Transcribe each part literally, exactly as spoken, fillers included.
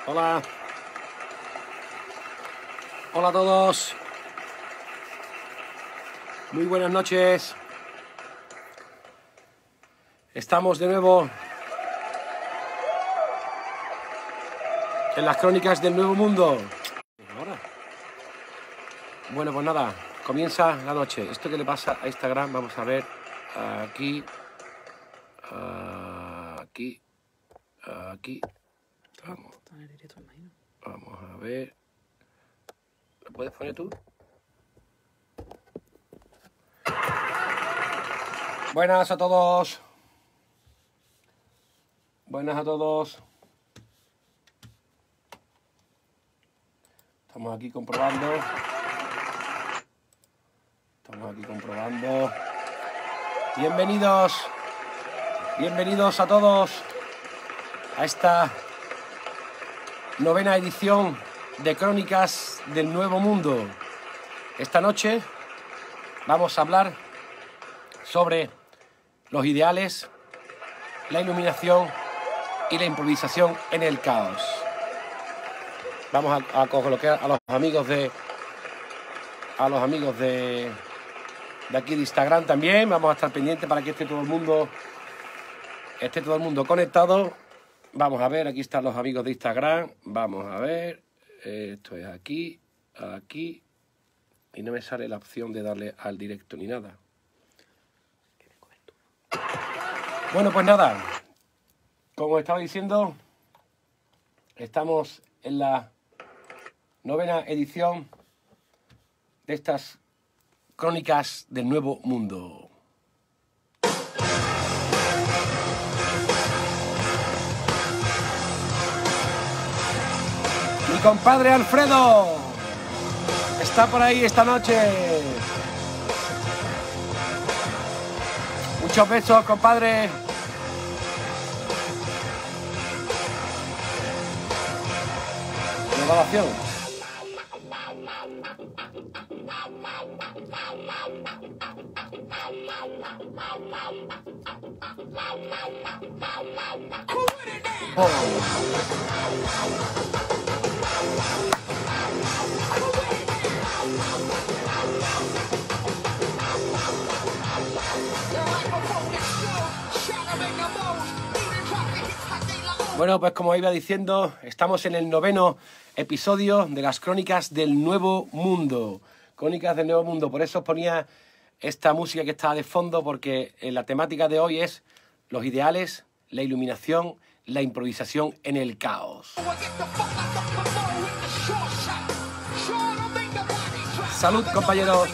Hola. Hola a todos. Muy buenas noches. Estamos de nuevo en las crónicas del Nuevo Mundo. Ahora. Bueno, pues nada, comienza la noche. ¿Esto qué le pasa a Instagram? Vamos a ver. Aquí. Aquí. Aquí. Vamos. Vamos a ver. ¿Lo puedes poner tú? Buenas a todos. Buenas a todos. Estamos aquí comprobando. Estamos aquí comprobando. Bienvenidos. Bienvenidos a todos a esta novena edición de Crónicas del Nuevo Mundo. Esta noche vamos a hablar sobre los ideales, la iluminación y la improvisación en el caos. Vamos a, a colocar a los amigos de a los amigos de, de aquí de Instagram también. Vamos a estar pendientes para que esté todo el mundo esté todo el mundo conectado. Vamos a ver, aquí están los amigos de Instagram. Vamos a ver. Esto es aquí, aquí. Y no me sale la opción de darle al directo ni nada. Bueno, pues nada. Como estaba diciendo, estamos en la novena edición de estas Crónicas del Nuevo Mundo. Mi compadre Alfredo está por ahí esta noche. Muchos besos, compadre. Grabación. Oh. Bueno, pues como iba diciendo, estamos en el noveno episodio de las Crónicas del Nuevo Mundo. Crónicas del Nuevo Mundo. Por eso os ponía esta música que está de fondo, porque la temática de hoy es los ideales, la iluminación, la improvisación en el caos. Salud, compañeros.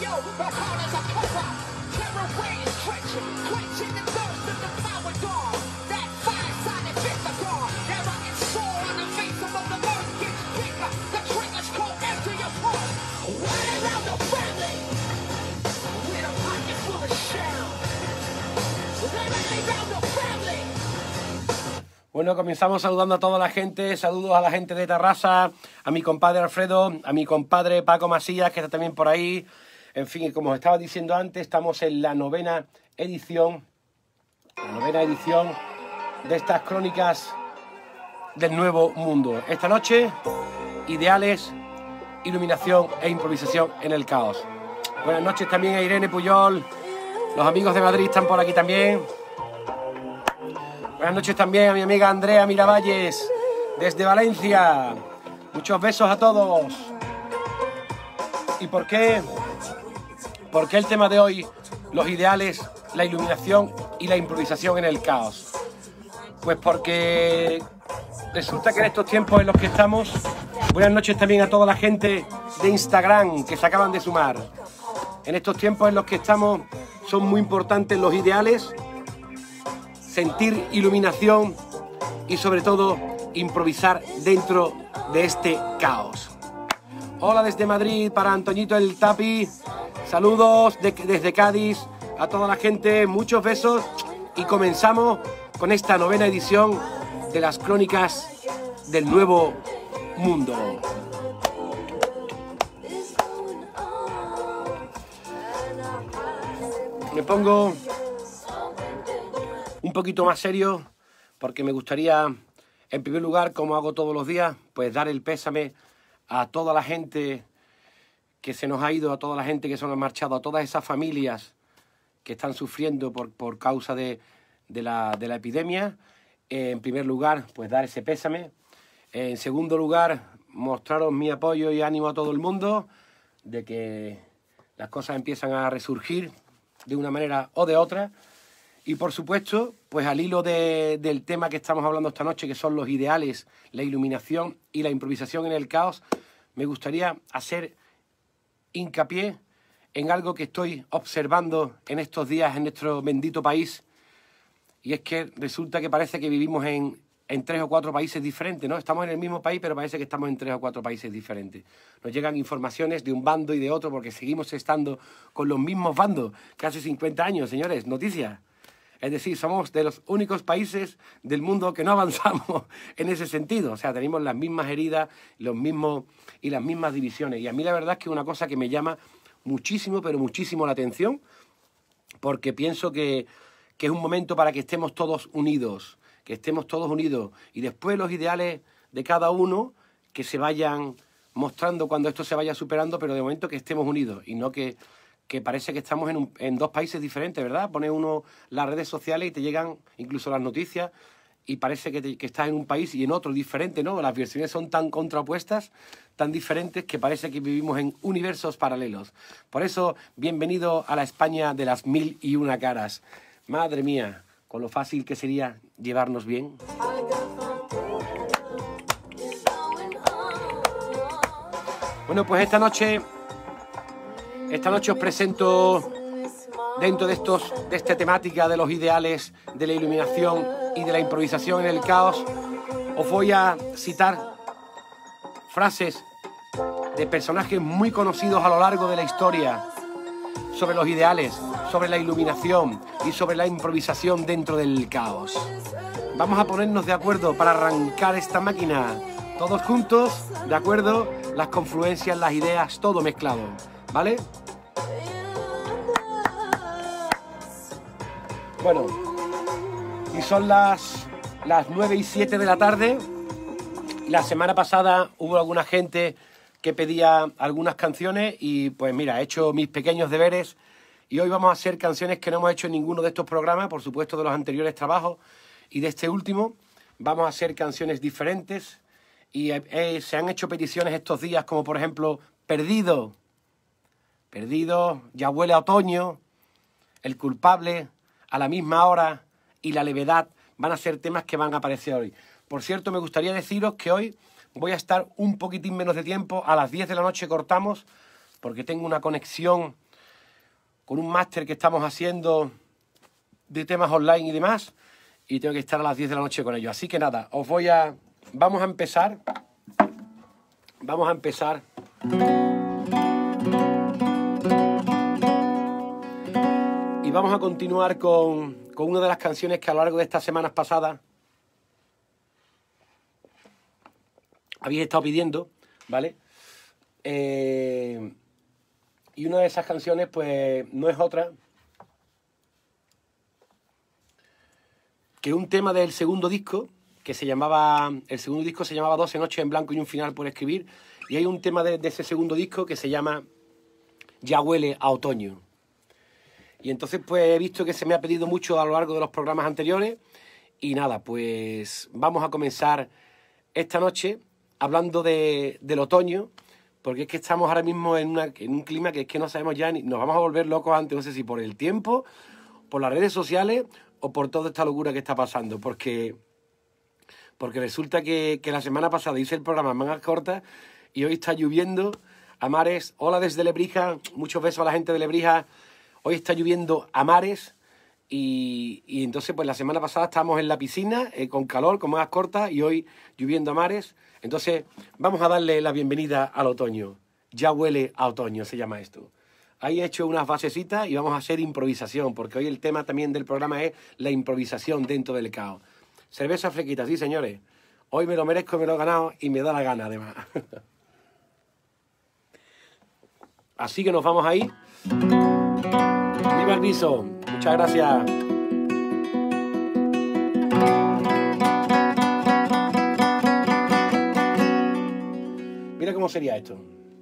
Bueno, comenzamos saludando a toda la gente. Saludos a la gente de Tarrasa, a mi compadre Alfredo, a mi compadre Paco Masillas, que está también por ahí. En fin, como os estaba diciendo antes, estamos en la novena edición, la novena edición de estas Crónicas del Nuevo Mundo. Esta noche, ideales, iluminación e improvisación en el caos. Buenas noches también a Irene Puyol. Los amigos de Madrid están por aquí también. Buenas noches también a mi amiga Andrea Miravalles, desde Valencia. Muchos besos a todos. ¿Y por qué? ¿Por qué el tema de hoy? Los ideales, la iluminación y la improvisación en el caos. Pues porque resulta que en estos tiempos en los que estamos... Buenas noches también a toda la gente de Instagram que se acaban de sumar. En estos tiempos en los que estamos son muy importantes los ideales, sentir iluminación y sobre todo improvisar dentro de este caos. Hola desde Madrid para Antoñito el Tapi, saludos de, desde Cádiz a toda la gente, muchos besos y comenzamos con esta novena edición de las Crónicas del Nuevo Mundo. Me pongo un poquito más serio porque me gustaría En primer lugar, como hago todos los días, pues dar el pésame a toda la gente que se nos ha ido, a toda la gente que se nos ha marchado, a todas esas familias que están sufriendo por, por causa de, de, la, de la epidemia. Eh, en primer lugar, pues dar ese pésame. En segundo lugar, mostraros mi apoyo y ánimo a todo el mundo de que las cosas empiezan a resurgir de una manera o de otra. Y por supuesto, pues al hilo de, del tema que estamos hablando esta noche, que son los ideales, la iluminación y la improvisación en el caos, me gustaría hacer hincapié en algo que estoy observando en estos días en nuestro bendito país. Y es que resulta que parece que vivimos en, en tres o cuatro países diferentes, ¿no? Estamos en el mismo país, pero parece que estamos en tres o cuatro países diferentes. Nos llegan informaciones de un bando y de otro porque seguimos estando con los mismos bandos que hace cincuenta años, señores. Noticias. Es decir, somos de los únicos países del mundo que no avanzamos en ese sentido. O sea, tenemos las mismas heridas los mismos, y las mismas divisiones. Y a mí la verdad es que es una cosa que me llama muchísimo, pero muchísimo la atención, porque pienso que, que es un momento para que estemos todos unidos, que estemos todos unidos. Y después los ideales de cada uno que se vayan mostrando cuando esto se vaya superando, pero de momento que estemos unidos y no que... que parece que estamos en, un, en dos países diferentes, ¿verdad? Pone uno las redes sociales y te llegan incluso las noticias y parece que, te, que estás en un país y en otro diferente, ¿no? Las versiones son tan contrapuestas, tan diferentes, que parece que vivimos en universos paralelos. Por eso, bienvenido a la España de las mil y una caras. Madre mía, con lo fácil que sería llevarnos bien. Bueno, pues esta noche... Esta noche os presento, dentro de, estos, de esta temática de los ideales, de la iluminación y de la improvisación en el caos, os voy a citar frases de personajes muy conocidos a lo largo de la historia sobre los ideales, sobre la iluminación y sobre la improvisación dentro del caos. Vamos a ponernos de acuerdo para arrancar esta máquina, todos juntos, ¿de acuerdo? Las confluencias, las ideas, todo mezclado. ¿Vale? Bueno, y son las, las nueve y siete de la tarde. La semana pasada hubo alguna gente que pedía algunas canciones y pues mira, he hecho mis pequeños deberes y hoy vamos a hacer canciones que no hemos hecho en ninguno de estos programas, por supuesto de los anteriores trabajos y de este último. Vamos a hacer canciones diferentes y eh, se han hecho peticiones estos días como por ejemplo Perdido. Perdido, Ya huele a otoño, El culpable, A la misma hora y La levedad van a ser temas que van a aparecer hoy. Por cierto, me gustaría deciros que hoy voy a estar un poquitín menos de tiempo. A las diez de la noche cortamos porque tengo una conexión con un máster que estamos haciendo de temas online y demás y tengo que estar a las diez de la noche con ellos. Así que nada, os voy a... Vamos a empezar. Vamos a empezar... Y vamos a continuar con, con una de las canciones que a lo largo de estas semanas pasadas habéis estado pidiendo, ¿vale? Eh, y una de esas canciones, pues, no es otra que un tema del segundo disco, que se llamaba... El segundo disco se llamaba doce noches en blanco y un final por escribir, y hay un tema de, de ese segundo disco que se llama Ya huele a otoño. Y entonces pues he visto que se me ha pedido mucho a lo largo de los programas anteriores y nada, pues vamos a comenzar esta noche hablando de, del otoño, porque es que estamos ahora mismo en, una, en un clima que es que no sabemos ya, ni nos vamos a volver locos antes, no sé si por el tiempo, por las redes sociales o por toda esta locura que está pasando, porque, porque resulta que, que la semana pasada hice el programa en mangas cortas y hoy está lloviendo a mares. Hola desde Lebrija, muchos besos a la gente de Lebrija. Hoy está lloviendo a mares y, y entonces pues la semana pasada estábamos en la piscina eh, con calor, con mangas cortas y hoy lloviendo a mares. Entonces vamos a darle la bienvenida al otoño. Ya huele a otoño, se llama esto. Ahí he hecho unas basecitas y vamos a hacer improvisación, porque hoy el tema también del programa es la improvisación dentro del caos. Cerveza fresquita, sí señores. Hoy me lo merezco, me lo he ganado y me da la gana además. Así que nos vamos ahí. ¡Viva el viso! Muchas gracias. ¿Cómo sería esto?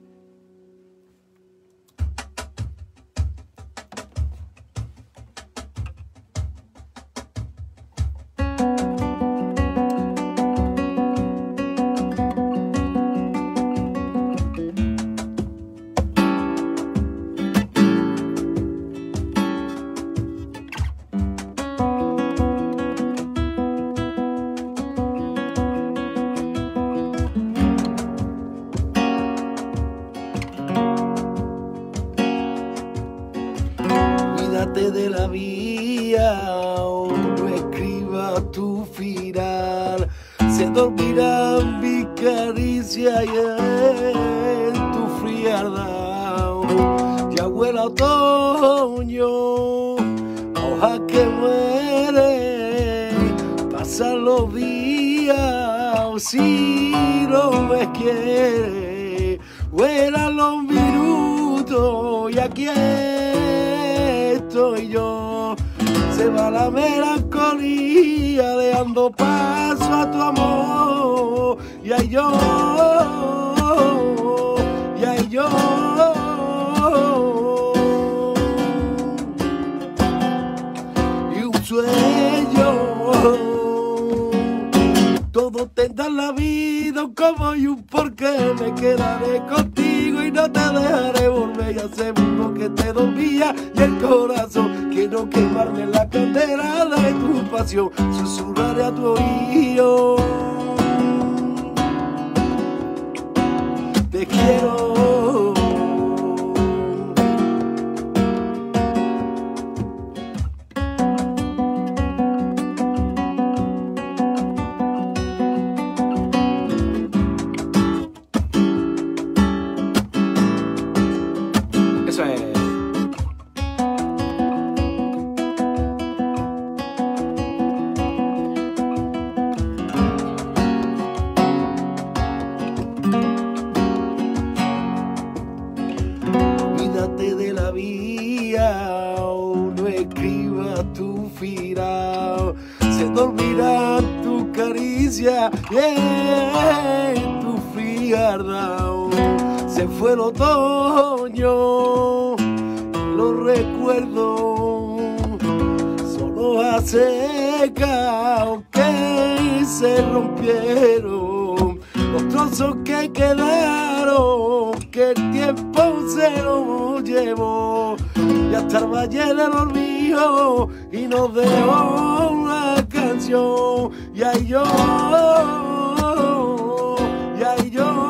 De la vía, no escriba tu final, se dormirán mi caricia y en tu frialdad ya huele a otoño, hoja que muere, pasan los días, si no me quiere, vuelan los minutos y aquí estoy yo, se va la melancolía dejando paso a tu amor, y ahí yo, y ahí yo, y un sueño, todo tendrá la vida como y un porqué, me quedaré contigo y no te dejaré volver, y hace mucho que te dormía y el corazón quiero quemarme en la candela de tu pasión, susurraré a tu oído, te quiero. Eso es. Cuídate de la vía, no escriba tu final, se dormirá tu caricia y en tu frialdad se fue el otoño, los recuerdos solo a seca que se rompieron, los trozos que quedaron, que el tiempo se los llevó, y hasta el valle del olvido, y nos dejó una canción, y ahí yo, y ahí yo,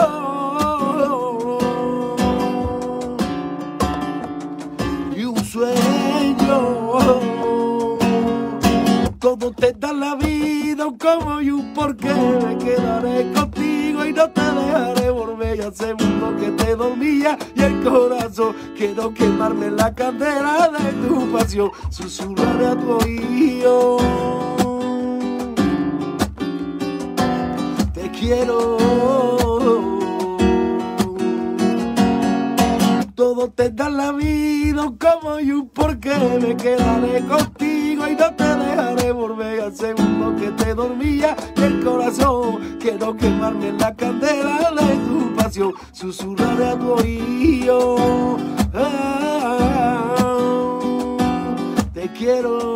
y un sueño, todo te da la vida como y un porqué, me quedaré contigo y no te dejaré volver, y hace mucho que te dormía y el corazón quiero quemarme en la candela de tu pasión, susurraré a tu oído, te quiero. Todo te da la vida como y un porqué, me quedaré contigo y no te dejaré volver, hace mucho que te dormía y el corazón quiero quemarme en la candela de tu pasión, susurraré a tu oído, ah, te quiero.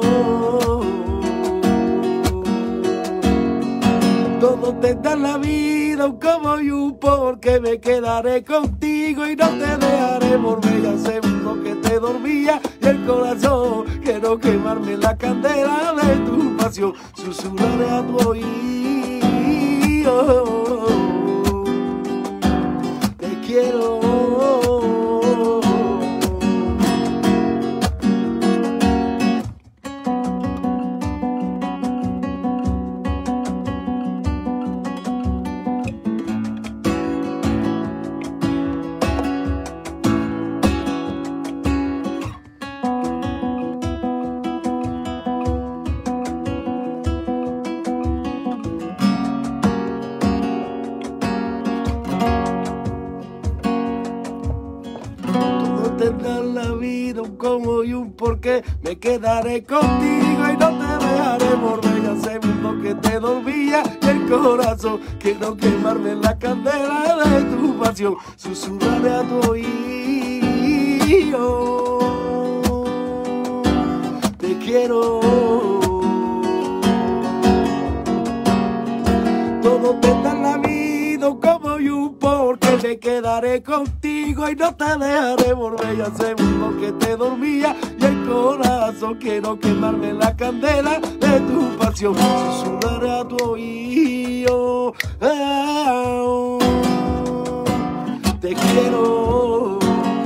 Todo te da la vida como y un porqué, me quedaré contigo y no te dejaré volver, hace mucho que te dormía y el corazón quiero quemarme en la candela de tu pasión, susurraré a tu oído, te quiero. Tendrás la vida un cómo y un porqué, me quedaré contigo y no te dejaré volver, ya sé mucho que te dormía y el el corazón. Quiero quemarme en la candela de tu pasión, susurraré a tu oído. Te quiero. Todo te da la vida como yo, porque me quedaré contigo y no te dejaré volver. Ya hace mucho que te dormía y el corazón quiero quemarme en la candela de tu pasión, susurraré a tu oído. Ah, te quiero.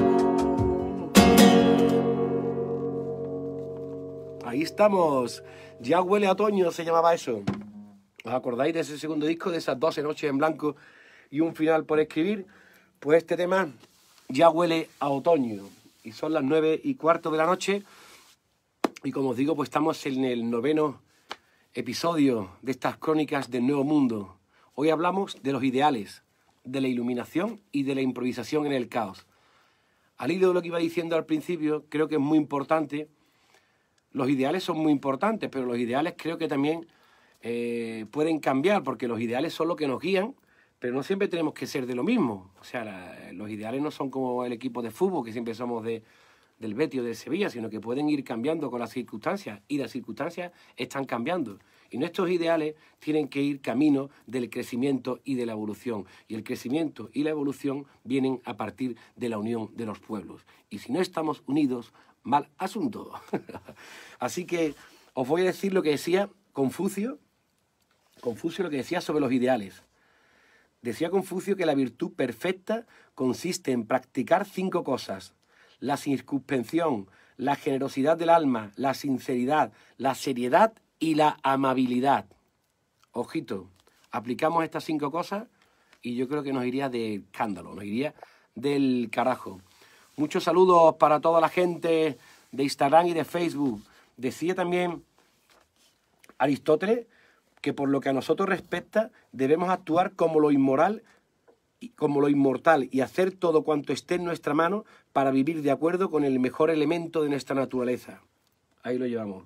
Ahí estamos. Ya huele a otoño, se llamaba eso. ¿Os acordáis de ese segundo disco, de esas doce noches en blanco y un final por escribir? Pues este tema ya huele a otoño. Y son las nueve y cuarto de la noche. Y como os digo, pues estamos en el noveno episodio de estas crónicas del Nuevo Mundo. Hoy hablamos de los ideales, de la iluminación y de la improvisación en el caos. Al hilo de lo que iba diciendo al principio, creo que es muy importante. Los ideales son muy importantes, pero los ideales creo que también eh, pueden cambiar, porque los ideales son lo que nos guían, pero no siempre tenemos que ser de lo mismo. O sea, la, los ideales no son como el equipo de fútbol, que siempre somos de, del Betis o del Sevilla, sino que pueden ir cambiando con las circunstancias, y las circunstancias están cambiando. Y nuestros ideales tienen que ir camino del crecimiento y de la evolución. Y el crecimiento y la evolución vienen a partir de la unión de los pueblos. Y si no estamos unidos, mal asunto. Así que os voy a decir lo que decía Confucio, Confucio lo que decía sobre los ideales. Decía Confucio que la virtud perfecta consiste en practicar cinco cosas: la circunspección, la generosidad del alma, la sinceridad, la seriedad y la amabilidad. Ojito, aplicamos estas cinco cosas y yo creo que nos iría de escándalo, nos iría del carajo. Muchos saludos para toda la gente de Instagram y de Facebook. Decía también Aristóteles que por lo que a nosotros respecta debemos actuar como lo inmoral, como lo inmortal y hacer todo cuanto esté en nuestra mano para vivir de acuerdo con el mejor elemento de nuestra naturaleza. Ahí lo llevamos.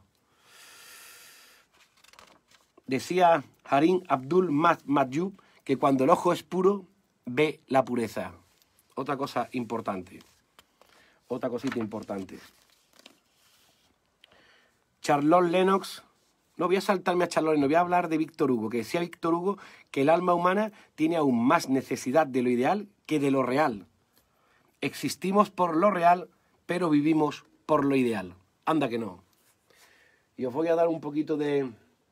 Decía Harim Abdul Mahjub que cuando el ojo es puro, ve la pureza. Otra cosa importante. Otra cosita importante. Charlotte Lennox. No voy a saltarme a Charlotte, no voy a hablar de Víctor Hugo, que decía Víctor Hugo que el alma humana tiene aún más necesidad de lo ideal que de lo real. Existimos por lo real, pero vivimos por lo ideal. Anda que no. Y os voy a dar un poquito de...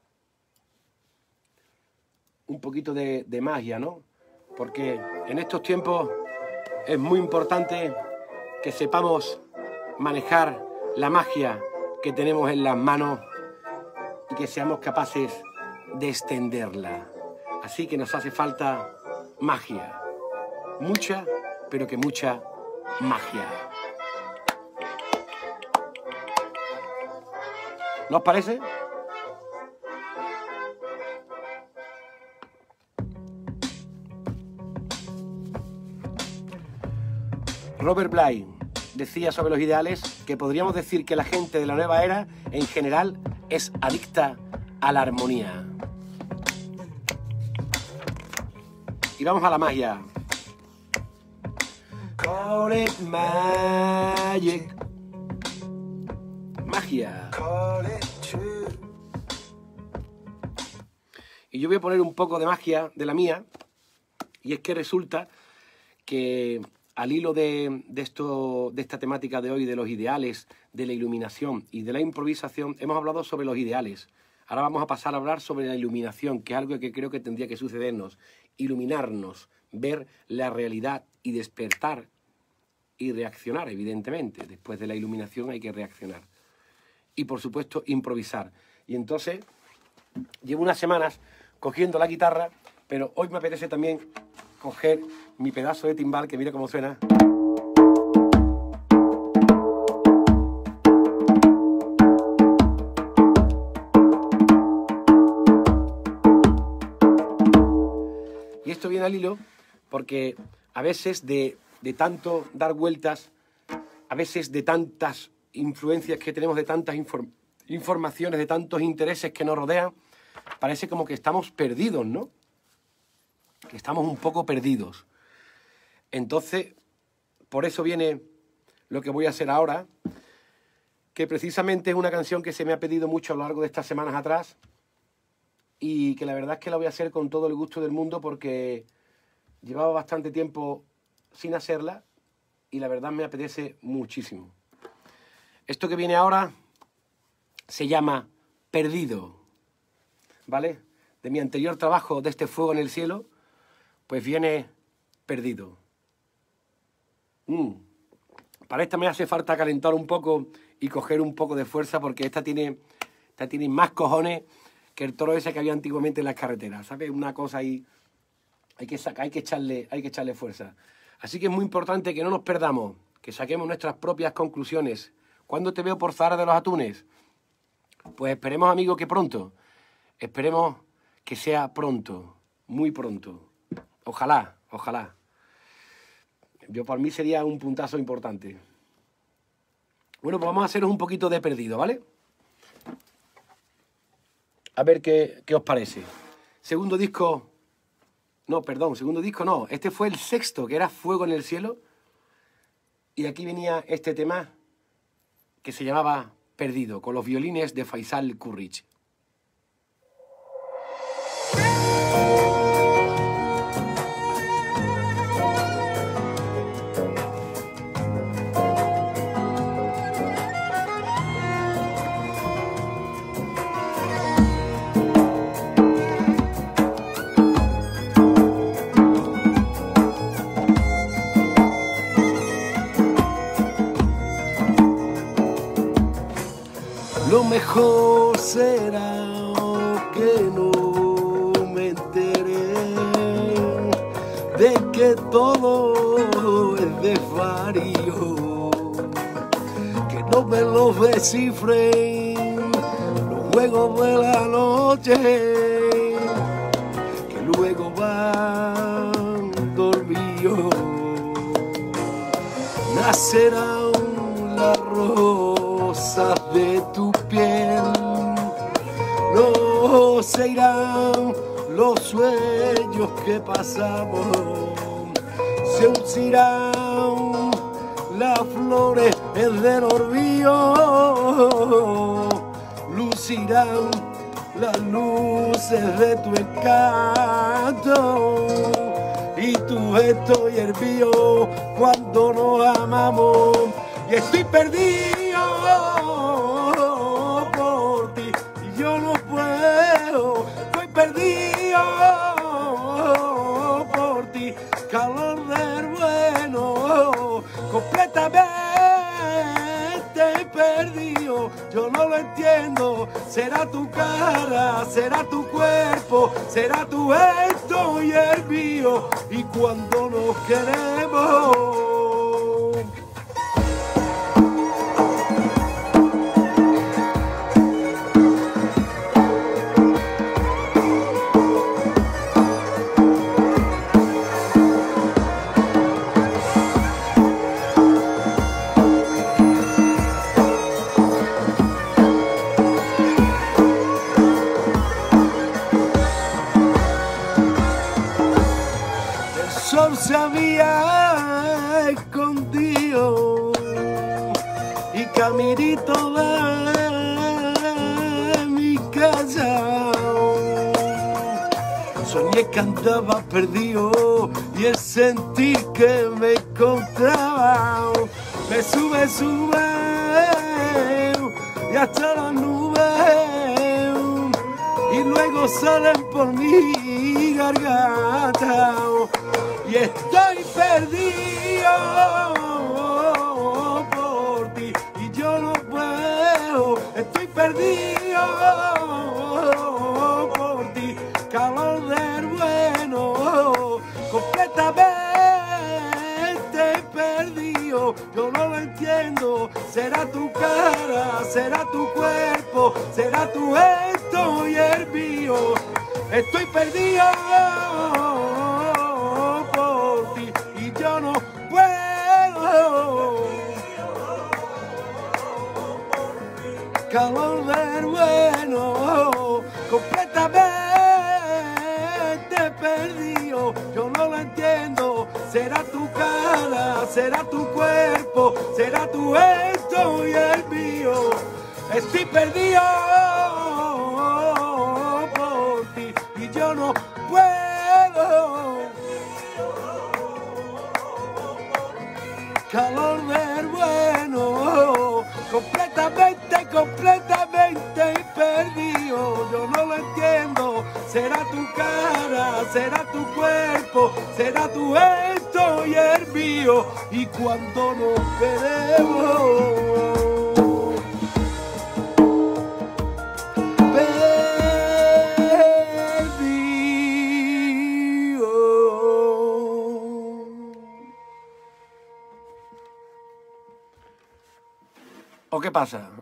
un poquito de, de magia, ¿no? Porque en estos tiempos es muy importante que sepamos manejar la magia que tenemos en las manos y que seamos capaces de extenderla. Así que nos hace falta magia. Mucha, pero que mucha magia. ¿No os parece? Robert Bly decía sobre los ideales que podríamos decir que la gente de la nueva era, en general, es adicta a la armonía. Y vamos a la magia. Call it magic. Magia. Y yo voy a poner un poco de magia de la mía. Y es que resulta que al hilo de, de, esto, de esta temática de hoy, de los ideales, de la iluminación y de la improvisación, hemos hablado sobre los ideales. Ahora vamos a pasar a hablar sobre la iluminación, que es algo que creo que tendría que sucedernos. Iluminarnos, ver la realidad y despertar y reaccionar, evidentemente. Después de la iluminación hay que reaccionar. Y, por supuesto, improvisar. Y entonces, llevo unas semanas cogiendo la guitarra, pero hoy me apetece también coger mi pedazo de timbal, que mira cómo suena. Y esto viene al hilo porque a veces de, de tanto dar vueltas, a veces de tantas influencias que tenemos, de tantas inform- informaciones, de tantos intereses que nos rodean, parece como que estamos perdidos, ¿no? que estamos un poco perdidos. Entonces, por eso viene lo que voy a hacer ahora, que precisamente es una canción que se me ha pedido mucho a lo largo de estas semanas atrás y que la verdad es que la voy a hacer con todo el gusto del mundo porque llevaba bastante tiempo sin hacerla y la verdad me apetece muchísimo. Esto que viene ahora se llama Perdido, ¿vale? De mi anterior trabajo de este Fuego en el Cielo, pues viene Perdido. Mm. Para esta me hace falta calentar un poco y coger un poco de fuerza porque esta tiene, esta tiene más cojones que el toro ese que había antiguamente en las carreteras, ¿sabes? Una cosa ahí, hay que, sacar, hay que, echarle, hay que echarle fuerza. Así que es muy importante que no nos perdamos, que saquemos nuestras propias conclusiones. ¿Cuándo te veo por Zahara de los Atunes? Pues esperemos, amigo, que pronto. Esperemos que sea pronto, muy pronto. Ojalá, ojalá. Yo, para mí sería un puntazo importante. Bueno, pues vamos a haceros un poquito de Perdido, ¿vale? A ver qué, qué os parece. Segundo disco... No, perdón, segundo disco no. Este fue el sexto, que era Fuego en el Cielo. Y aquí venía este tema que se llamaba Perdido, con los violines de Faisal Kurrich. Lo mejor será que no me enteré de que todo es desvarío, que no me lo descifren los juegos de la noche, que luego van dormidos. Nacerán las rosas de tu piel, no se irán los sueños que pasamos, se uncirán las flores del orbillo, lucirán las luces de tu encanto y tu gesto y el mío cuando nos amamos. Y estoy perdido por ti y yo no puedo. Estoy perdido por ti, calor del bueno, completamente perdido. Yo no lo entiendo. Será tu cara, será tu cuerpo, será tu gesto y el mío. Y cuando nos queremos, se había escondido y caminito de mi casa soñé que andaba perdido y el sentir que me encontraba me sube, sube y hasta las nubes y luego salen por mi garganta. Y estoy perdido por ti y yo no puedo. Estoy perdido por ti, calor del bueno, completamente perdido. Yo no lo entiendo. Será tu cara, será tu cuerpo, será tu gesto y el mío. Estoy perdido por ti y yo no puedo. Calor del bueno, completamente perdido, yo no lo entiendo. Será tu cara, será tu cuerpo, será tu esto y el mío. Estoy perdido por ti y yo no puedo. Calor del bueno, completamente, completamente perdido. Yo no lo entiendo. Será tu cara, será tu cuerpo, será tu esto y el mío. Y cuando nos queremos. ¿O qué pasa?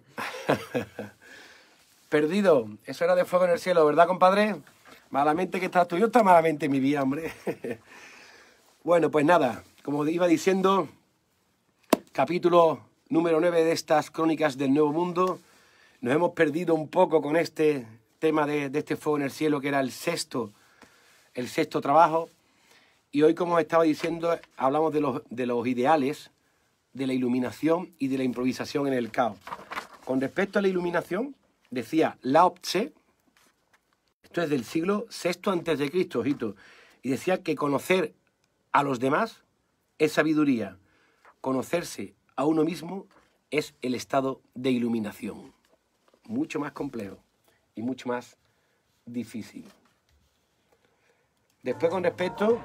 Perdido. Eso era de Fuego en el Cielo, ¿verdad, compadre? Malamente que estás tú. Yo está malamente en mi vida, hombre. Bueno, pues nada. Como iba diciendo, capítulo número nueve de estas crónicas del Nuevo Mundo. Nos hemos perdido un poco con este tema de, de este Fuego en el Cielo, que era el sexto, el sexto trabajo. Y hoy, como estaba diciendo, hablamos de los, de los ideales, de la iluminación y de la improvisación en el caos. Con respecto a la iluminación, decía Lao Tse, esto es del siglo sexto antes de Cristo, ojito, y decía que conocer a los demás es sabiduría, conocerse a uno mismo es el estado de iluminación. Mucho más complejo y mucho más difícil. Después, con respecto...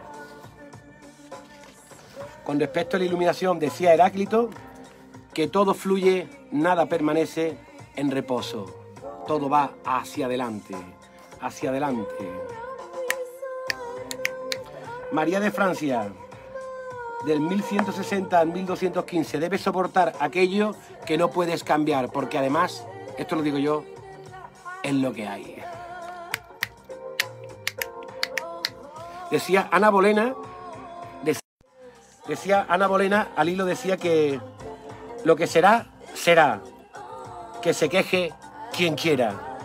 Con respecto a la iluminación, decía Heráclito que todo fluye, nada permanece en reposo. Todo va hacia adelante, hacia adelante. María de Francia, del mil ciento sesenta al mil doscientos quince, debe soportar aquello que no puedes cambiar, porque además, esto lo digo yo, es lo que hay. Decía Ana Bolena, Decía Ana Bolena, al hilo decía que lo que será, será. Que se queje quien quiera.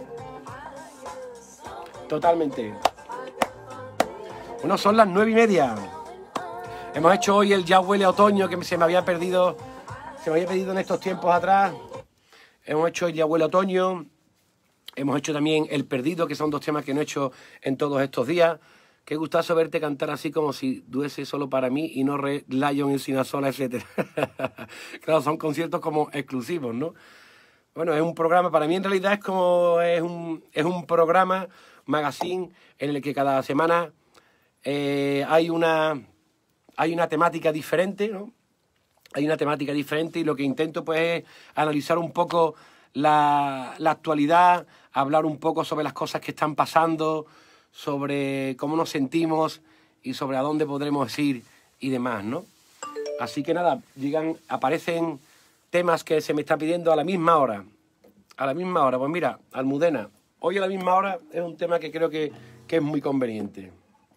Totalmente. Bueno, son las nueve y media. Hemos hecho hoy el Ya huele a otoño, que se me había perdido, se me había perdido en estos tiempos atrás. Hemos hecho el Ya huele a otoño. Hemos hecho también el perdido, que son dos temas que no he hecho en todos estos días. Qué gustazo verte cantar así como si duese solo para mí y no Red Lion y Sinasola, etcétera. Claro, son conciertos como exclusivos, ¿no? Bueno, es un programa, para mí en realidad es como, es un, es un programa, magazine, en el que cada semana eh, hay, una, hay una temática diferente, ¿no? Hay una temática diferente y lo que intento pues es analizar un poco la, la actualidad, hablar un poco sobre las cosas que están pasando, sobre cómo nos sentimos y sobre a dónde podremos ir y demás, ¿no? Así que nada, llegan, aparecen temas que se me está pidiendo a la misma hora. A la misma hora, pues mira, Almudena, hoy a la misma hora es un tema que creo que, que es muy conveniente.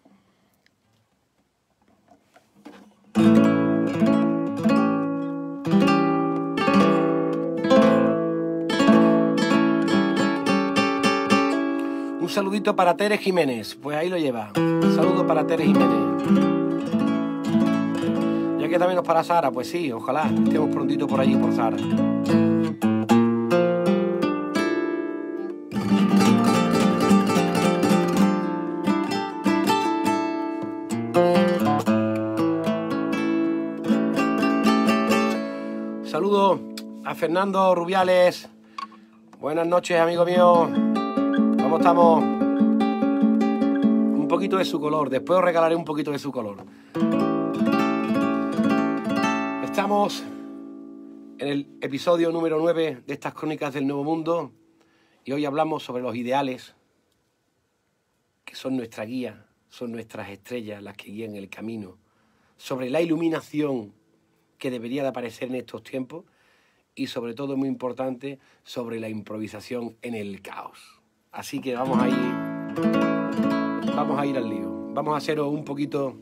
Un saludito para Tere Jiménez, pues ahí lo lleva. Un saludo para Tere Jiménez. Ya queda menos para Sara, pues sí, ojalá estemos prontito por allí por Sara. Saludo a Fernando Rubiales. Buenas noches, amigo mío. ¿Cómo estamos? Un poquito de su color. Después os regalaré un poquito de su color. Estamos en el episodio número nueve de estas crónicas del Nuevo Mundo. Y hoy hablamos sobre los ideales, que son nuestra guía, son nuestras estrellas las que guían el camino. Sobre la iluminación que debería de aparecer en estos tiempos. Y sobre todo, muy importante, sobre la improvisación en el caos. Así que vamos a ir, vamos a ir al lío. Vamos a haceros un poquito,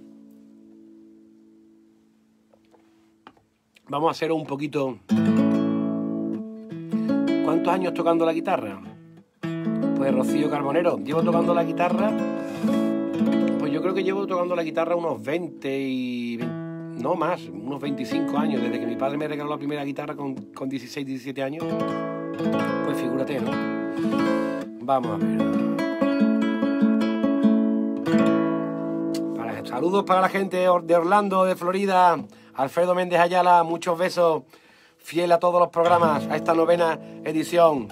vamos a haceros un poquito. ¿Cuántos años tocando la guitarra? Pues Rocío Carbonero, llevo tocando la guitarra yo creo que llevo tocando la guitarra unos veinte y... no más, unos veinticinco años, desde que mi padre me regaló la primera guitarra con, con dieciséis, diecisiete años. Pues figúrate, ¿no? Vamos a ver. Para, saludos para la gente de Orlando, de Florida. Alfredo Méndez Ayala, muchos besos. Fiel a todos los programas, a esta novena edición.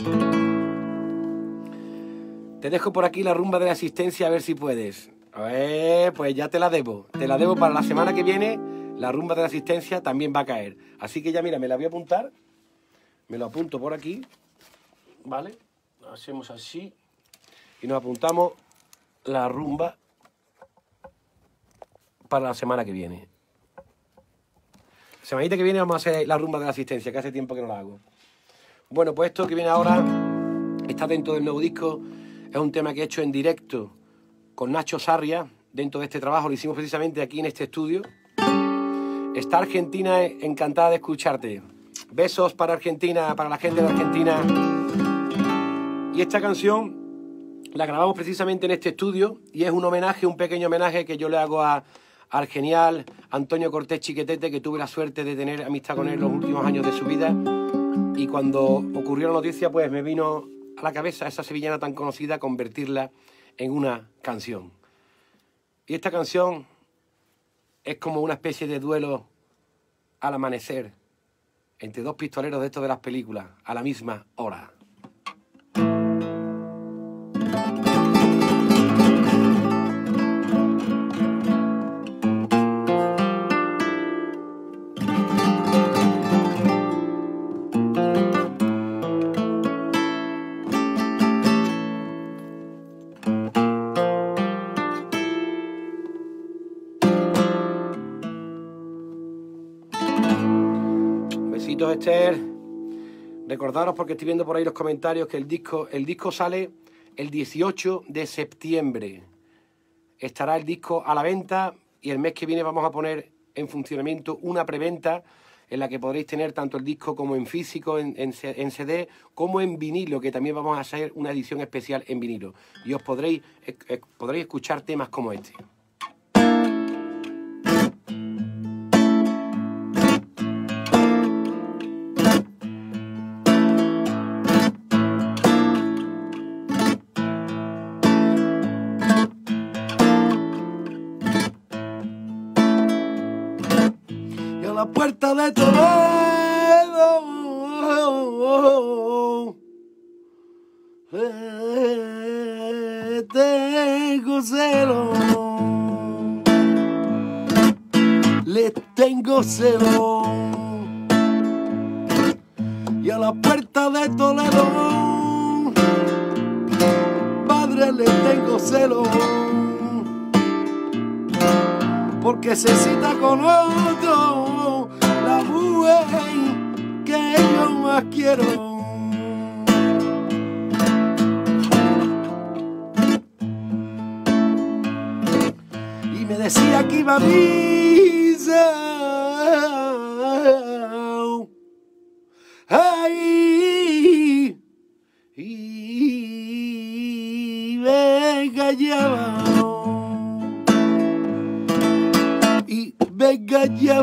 Te dejo por aquí la rumba de la asistencia, a ver si puedes. A ver, pues ya te la debo. Te la debo para la semana que viene. La rumba de la asistencia también va a caer. Así que ya mira, me la voy a apuntar. Me lo apunto por aquí. ¿Vale? Hacemos así. Y nos apuntamos la rumba para la semana que viene. La semanita que viene vamos a hacer la rumba de la asistencia, que hace tiempo que no la hago. Bueno, pues esto que viene ahora está dentro del nuevo disco. Es un tema que he hecho en directo con Nacho Sarria. Dentro de este trabajo lo hicimos precisamente aquí en este estudio. Está Argentina encantada de escucharte. Besos para Argentina, para la gente de Argentina. Y esta canción la grabamos precisamente en este estudio y es un homenaje, un pequeño homenaje que yo le hago a, al genial Antonio Cortés Chiquetete, que tuve la suerte de tener amistad con él los últimos años de su vida. Y cuando ocurrió la noticia, pues me vino a la cabeza esa sevillana tan conocida, convertirla en una canción. Y esta canción es como una especie de duelo al amanecer entre dos pistoleros de estos de las películas a la misma hora. Esther, recordaros, porque estoy viendo por ahí los comentarios, que el disco, el disco sale el dieciocho de septiembre. Estará el disco a la venta y el mes que viene vamos a poner en funcionamiento una preventa en la que podréis tener tanto el disco como en físico, en, en, en C D, como en vinilo, que también vamos a hacer una edición especial en vinilo. Y os podréis, eh, eh, podréis escuchar temas como este. La puerta de Toledo le tengo celo, le tengo celo, y a la puerta de Toledo, padre, le tengo celo, porque se cita con otro la mujer que yo más quiero. Y me decía que iba a misa, ay, y venga ya, y venga ya.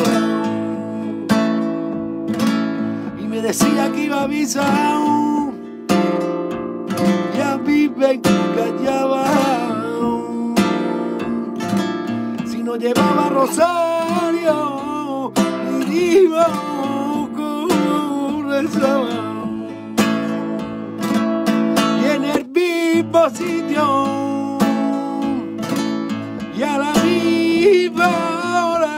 Me decía que iba a avisar, y a mí me callaba. Si no llevaba rosario, y iba como rezaba. Y en el mismo sitio, y a la misma hora,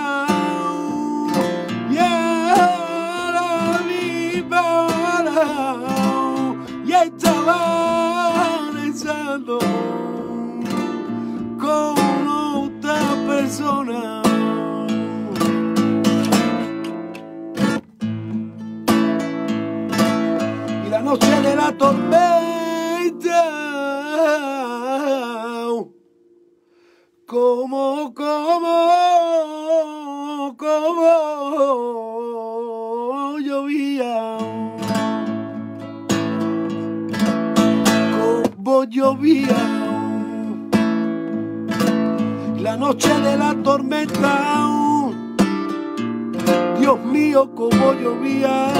y estaba rezando con otra persona. Y la noche de la tormenta, como, como, como llovía. Llovía, la la noche de la tormenta, Dios mío, cómo llovía,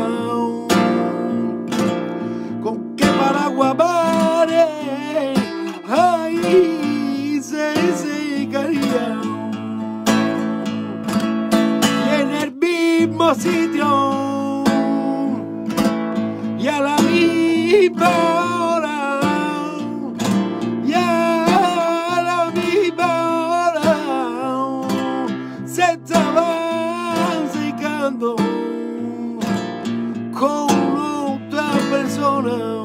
con qué paraguas vare, ay, se secaría. Y en el mismo sitio, y a la misma hora, y a la misma hora, se estaban secando con otra persona.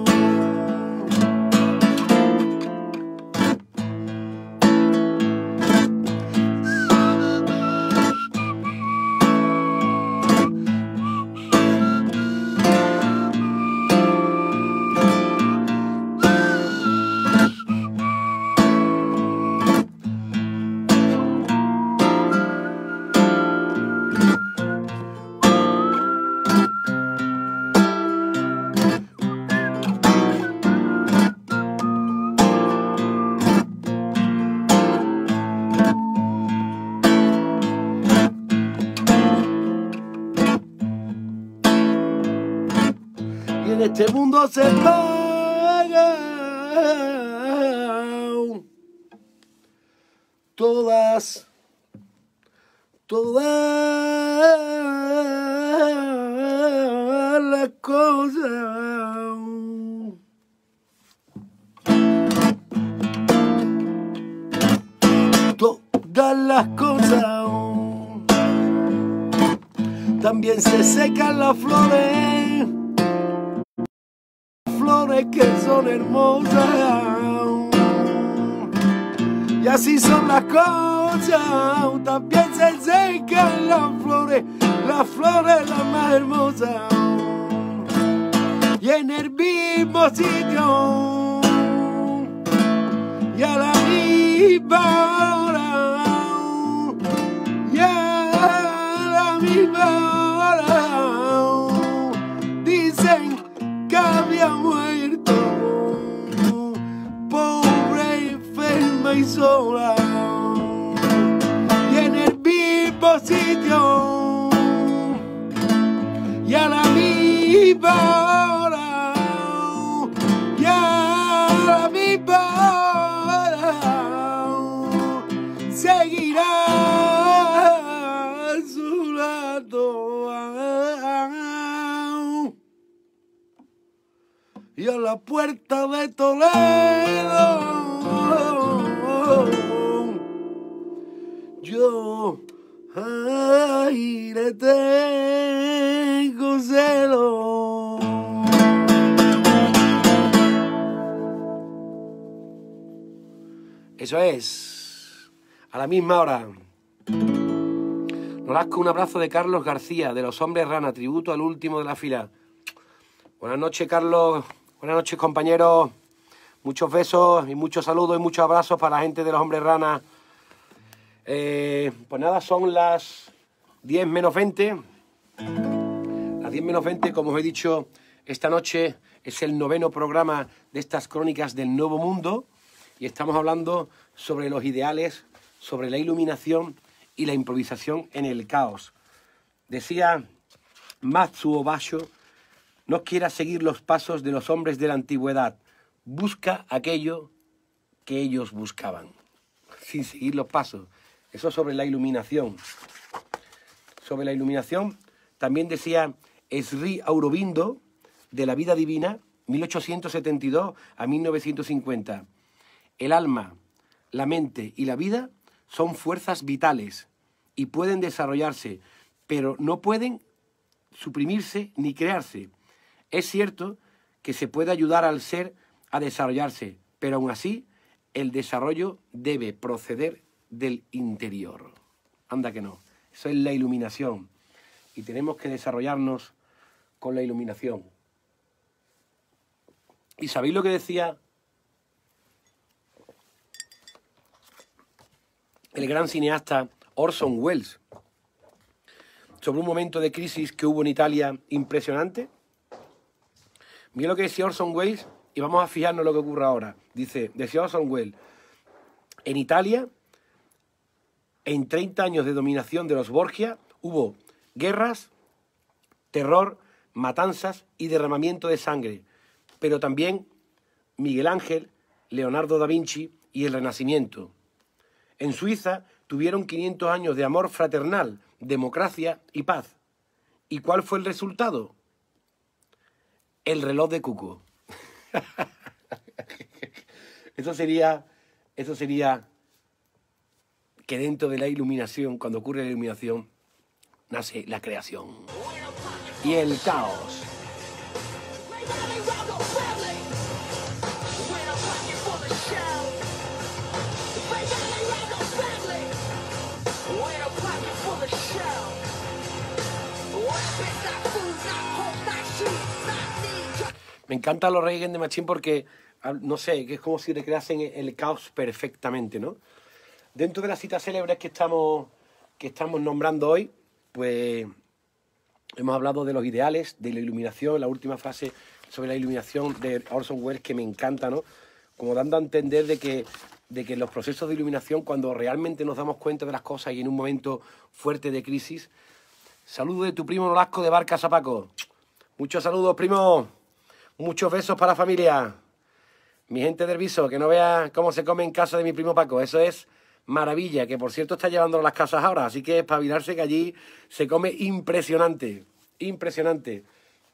Este mundo se paga todas, todas las cosas. Todas las cosas. También se secan las flores, flores que son hermosas, y así son las cosas. También se secan las flores, las flores las más hermosas, y en el mismo sitio, y a la misma hora, y a la misma hora, dicen que había muerto, pobre, enferma y sola, y en el mismo sitio, y a la misma hora, y a la misma hora, seguirá a su lado. Y a la puerta de Toledo yo, ay, le tengo celo. Eso es, a la misma hora. Nos das con un abrazo de Carlos García, de Los Hombres Rana, tributo al último de la fila. Buenas noches, Carlos. Buenas noches, compañeros. Muchos besos y muchos saludos y muchos abrazos para la gente de Los Hombres Rana. Eh, pues nada, son las diez menos veinte. Las diez menos veinte, como os he dicho, esta noche es el noveno programa de estas crónicas del Nuevo Mundo y estamos hablando sobre los ideales, sobre la iluminación y la improvisación en el caos. Decía Matsuo Basho: no quieras seguir los pasos de los hombres de la antigüedad, busca aquello que ellos buscaban, sin seguir los pasos. Eso sobre la iluminación. Sobre la iluminación también decía Sri Aurobindo, de La Vida Divina, mil ochocientos setenta y dos a mil novecientos cincuenta. El alma, la mente y la vida son fuerzas vitales y pueden desarrollarse, pero no pueden suprimirse ni crearse. Es cierto que se puede ayudar al ser a desarrollarse, pero aún así el desarrollo debe proceder del interior. Anda que no. Eso es la iluminación. Y tenemos que desarrollarnos con la iluminación. ¿Y sabéis lo que decía el gran cineasta Orson Welles sobre un momento de crisis que hubo en Italia impresionante? Mira lo que decía Orson Welles y vamos a fijarnos en lo que ocurre ahora. Dice, decía Orson Welles: en Italia En treinta años de dominación de los Borgia hubo guerras, terror, matanzas y derramamiento de sangre, pero también Miguel Ángel, Leonardo da Vinci y el Renacimiento. En Suiza tuvieron quinientos años de amor fraternal, democracia y paz. ¿Y cuál fue el resultado? El reloj de Cuco. Eso sería, eso sería que dentro de la iluminación, cuando ocurre la iluminación, nace la creación y el caos. Me encantan los Rage Against the Machine porque, no sé, que es como si recreasen el caos perfectamente, ¿no? Dentro de las citas célebres que estamos, que estamos nombrando hoy, pues hemos hablado de los ideales, de la iluminación, la última frase sobre la iluminación de Orson Welles que me encanta, ¿no? Como dando a entender de que, de que los procesos de iluminación, cuando realmente nos damos cuenta de las cosas y en un momento fuerte de crisis. Saludo de tu primo Nolasco de Barca Zapaco. Muchos saludos, primo. Muchos besos para la familia. Mi gente del Viso, que no vea cómo se come en casa de mi primo Paco. Eso es maravilla, que por cierto está llevándolo a las casas ahora. Así que espabilarse que allí se come impresionante. Impresionante.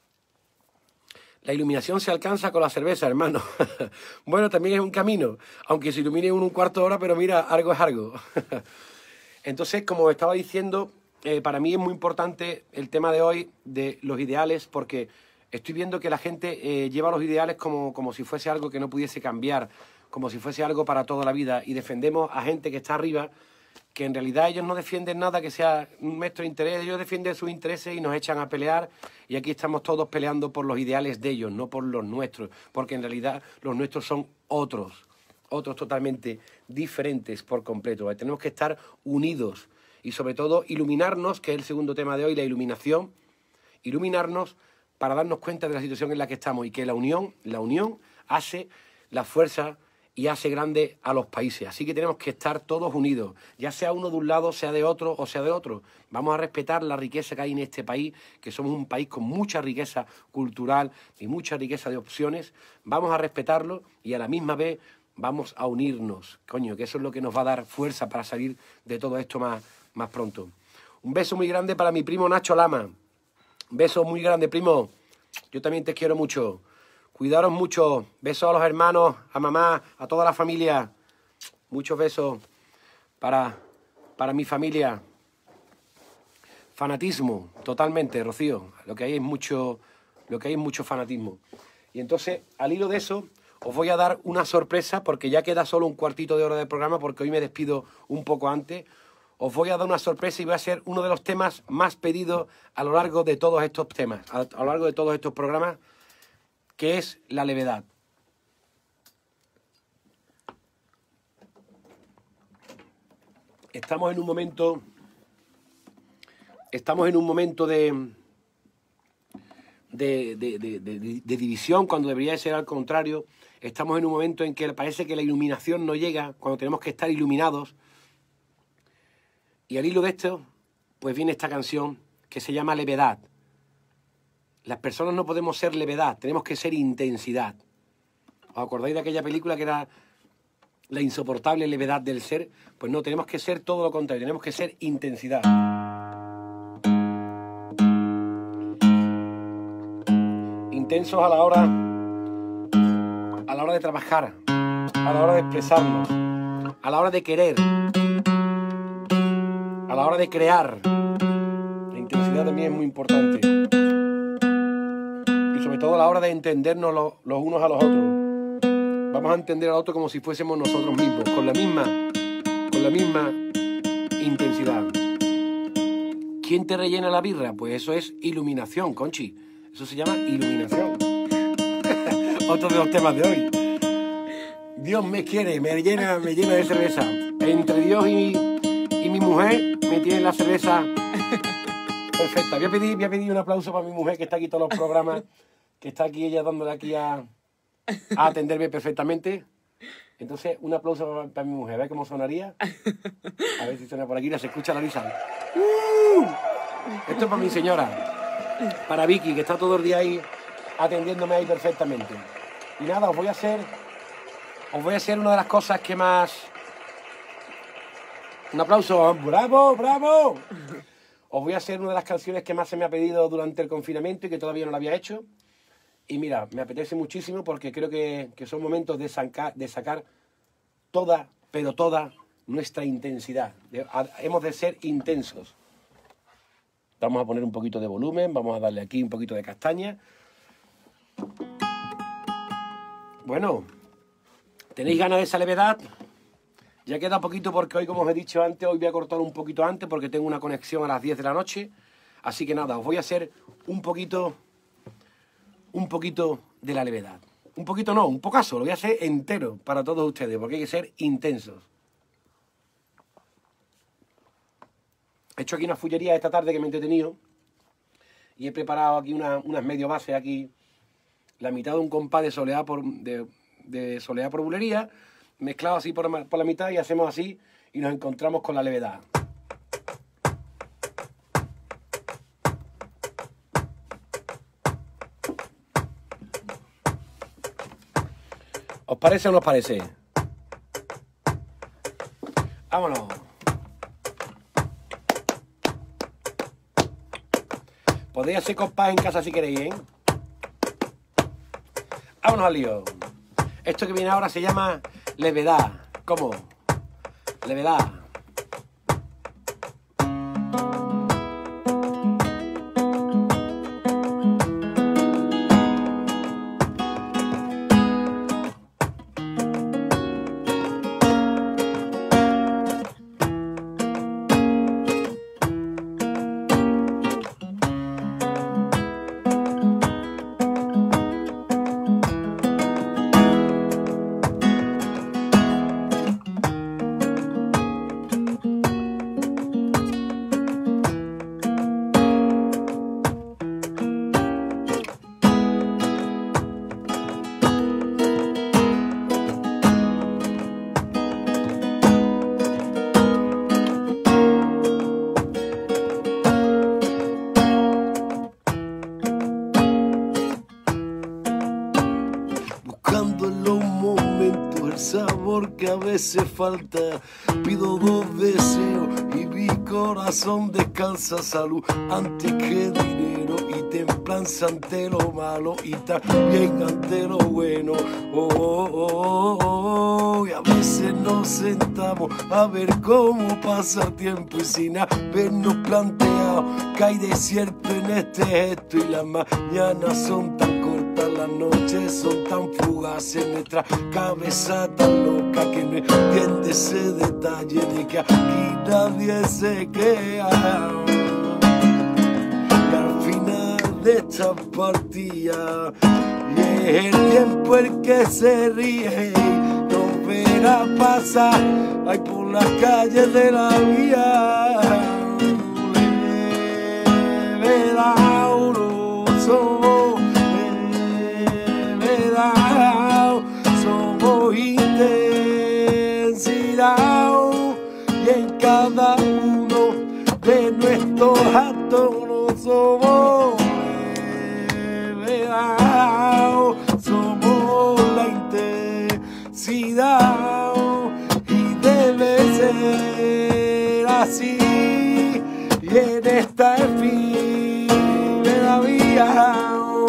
La iluminación se alcanza con la cerveza, hermano. Bueno, también es un camino. Aunque se ilumine uno un cuarto de hora, pero mira, algo es algo. Entonces, como estaba diciendo, eh, para mí es muy importante el tema de hoy de los ideales, porque estoy viendo que la gente eh, lleva los ideales como, como si fuese algo que no pudiese cambiar, como si fuese algo para toda la vida, y defendemos a gente que está arriba, que en realidad ellos no defienden nada que sea nuestro interés, ellos defienden sus intereses y nos echan a pelear, y aquí estamos todos peleando por los ideales de ellos, no por los nuestros, porque en realidad los nuestros son otros, otros totalmente diferentes por completo. Tenemos que estar unidos y sobre todo iluminarnos, que es el segundo tema de hoy, la iluminación, iluminarnos para darnos cuenta de la situación en la que estamos y que la unión, la unión hace la fuerza y hace grande a los países. Así que tenemos que estar todos unidos, ya sea uno de un lado, sea de otro o sea de otro. Vamos a respetar la riqueza que hay en este país, que somos un país con mucha riqueza cultural y mucha riqueza de opciones. Vamos a respetarlo y a la misma vez vamos a unirnos. Coño, que eso es lo que nos va a dar fuerza para salir de todo esto más, más pronto. Un beso muy grande para mi primo Nacho Lama. Besos muy grandes, primo. Yo también te quiero mucho. Cuidaros mucho. Besos a los hermanos, a mamá, a toda la familia. Muchos besos para, para mi familia. Fanatismo, totalmente, Rocío. Lo que hay es mucho, lo que hay es mucho fanatismo. Y entonces, al hilo de eso, os voy a dar una sorpresa, porque ya queda solo un cuartito de hora de programa, porque hoy me despido un poco antes. Os voy a dar una sorpresa y va a ser uno de los temas más pedidos a lo largo de todos estos temas, a, a lo largo de todos estos programas, que es la levedad. Estamos en un momento, estamos en un momento de, de, de, de, de, de división, cuando debería ser al contrario. Estamos en un momento en que parece que la iluminación no llega, cuando tenemos que estar iluminados. Y al hilo de esto, pues viene esta canción que se llama Levedad. Las personas no podemos ser levedad, tenemos que ser intensidad. ¿Os acordáis de aquella película que era La insoportable levedad del ser? Pues no, tenemos que ser todo lo contrario, tenemos que ser intensidad. Intensos a la hora, a la hora de trabajar, a la hora de expresarnos, a la hora de querer, a la hora de crear. La intensidad también es muy importante. Y sobre todo a la hora de entendernos los, los unos a los otros. Vamos a entender al otro como si fuésemos nosotros mismos, con la misma, con la misma intensidad. ¿Quién te rellena la birra? Pues eso es iluminación, Conchi. Eso se llama iluminación. Otro de los temas de hoy. Dios me quiere, me llena, me llena de cerveza. Entre Dios y, y mi mujer me tiene la cerveza perfecta. Voy a, pedir, voy a pedir un aplauso para mi mujer, que está aquí todos los programas, que está aquí ella dándole aquí a, a atenderme perfectamente. Entonces, un aplauso para mi mujer, a ver cómo sonaría. A ver si suena por aquí, se escucha la risa. ¡Uh! Esto es para mi señora, para Vicky, que está todo el día ahí atendiéndome ahí perfectamente. Y nada, os voy a hacer, os voy a hacer una de las cosas que más... Un aplauso, ¡bravo, bravo! Os voy a hacer una de las canciones que más se me ha pedido durante el confinamiento y que todavía no la había hecho. Y mira, me apetece muchísimo porque creo que, que son momentos de sacar, de sacar toda, pero toda nuestra intensidad. De, a, hemos de ser intensos. Vamos a poner un poquito de volumen, vamos a darle aquí un poquito de castaña. Bueno, ¿tenéis ganas de esa levedad? Ya queda poquito porque hoy, como os he dicho antes, hoy voy a cortar un poquito antes porque tengo una conexión a las diez de la noche. Así que nada, os voy a hacer un poquito... un poquito de la levedad. Un poquito no, un pocaso, lo voy a hacer entero para todos ustedes, porque hay que ser intensos. He hecho aquí una fullería esta tarde que me he entretenido y he preparado aquí una, unas medio bases aquí, la mitad de un compás de soleá por, de, de soleá por bulería, mezclado así por, por la mitad y hacemos así y nos encontramos con la levedad. ¿Os parece o no os parece? Vámonos. Podéis hacer compás en casa si queréis, ¿eh? Vámonos al lío. Esto que viene ahora se llama levedad. ¿Cómo? Levedad. Que a veces falta, pido dos deseos y mi corazón descansa, salud antes que dinero y templanza ante lo malo y también ante lo bueno. Oh, oh, oh, oh. Y a veces nos sentamos a ver cómo pasa el tiempo y sin habernos planteado que hay desierto en este gesto y las mañanas son tan cortas, las noches son tan fugaces, nuestra cabeza tan loca que no entiende ese detalle de que aquí nadie se crea. Y al final de esta partida y es el tiempo el que se ríe y nos verá pasar ahí por las calles de la vía. Levedad, no somos levedad, somos intensidad y en cada uno de nuestros actos no somos levedad, somos la intensidad y debe ser así y en esta efímera vía.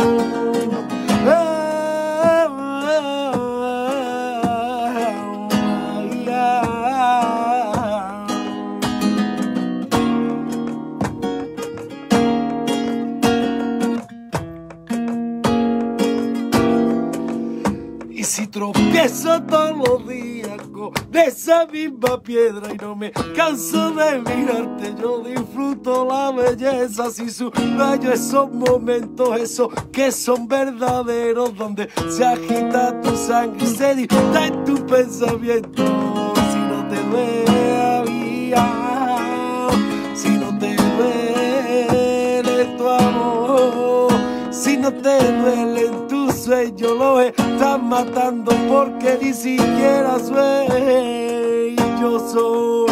Y si tropiezo todos los días con esa misma piedra y no me canso de mirarte, yo disfruto la belleza. Si subrayo esos momentos, esos que son verdaderos, donde se agita tu sangre y se dicta en tu pensamiento. Si no te duele, si no te duele tu amor, si no te duelen tus sueños los están matando porque ni siquiera sueños son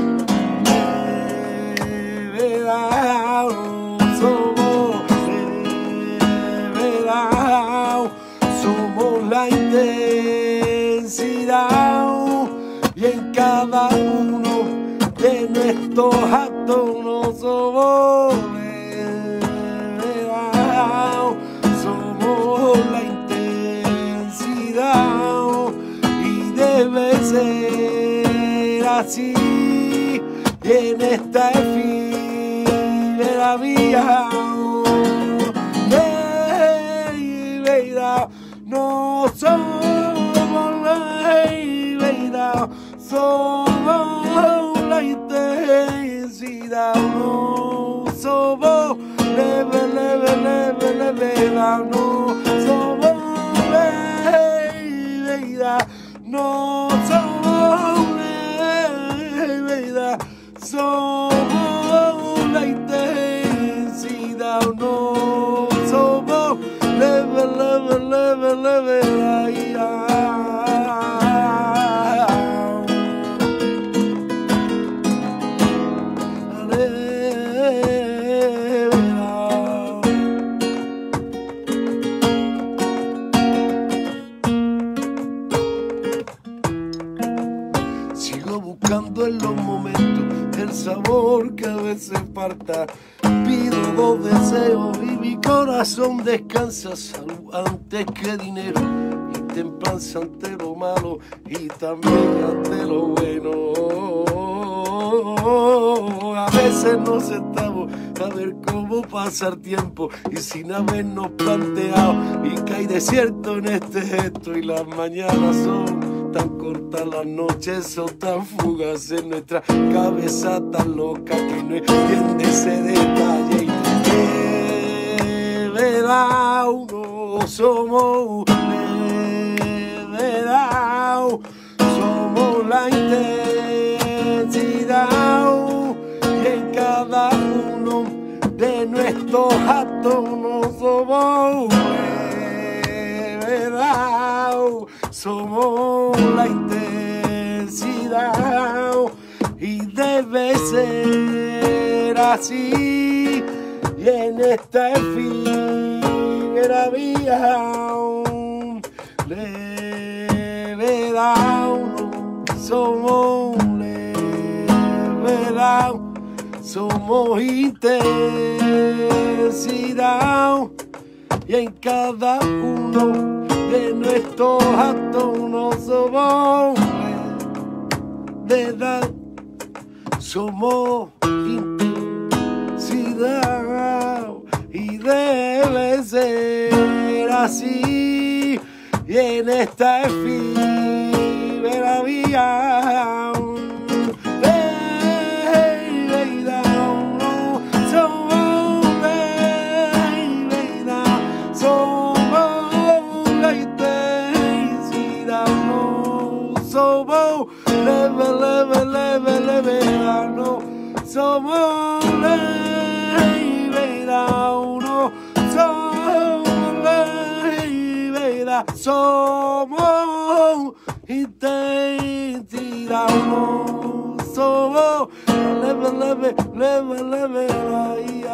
de verdad, somos de verdad, somos la intensidad y en cada uno de nuestros actos no somos de verdad, somos la intensidad y debe ser así y en esta efímera vía no somos la verdad, somos la intensidad, no somos leve, leve, leve, leve, no somos verdad, no somos verdad, somos la intensidad, no somos leve, leve, leve, leve, ay, ay. Sigo buscando en los momentos el sabor que a veces falta. Pido dos deseos y mi corazón descansa. Salud antes que dinero y templanza ante lo malo y también ante lo bueno. A veces nos sentamos a ver cómo pasa el tiempo y sin habernos planteado y que hay desierto en este gesto y las mañanas son tan cortas, las noches son tan fugaces, nuestra cabeza tan loca que no entiende ese detalle. De verdad no somos, de verdad somos la intensidad y en cada uno de nuestros actos no somos de verdad, somos la intensidad y debe ser así y en esta efímera vía de verdad somos de verdad, somos intensidad y en cada uno de nuestros actos no somos de verdad, somos intensidad y debe ser así y en esta efímera vía leve, leve, leve, leve, no somos leve, no somos leve, somos intensidad, no somos leve, leve, leve, leve, ay,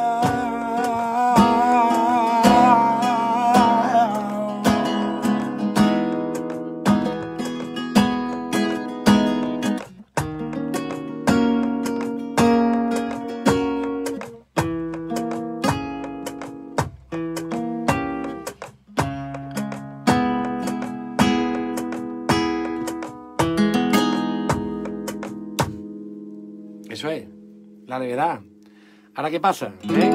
Eso es, la levedad. Ahora, ¿qué pasa? ¿Eh?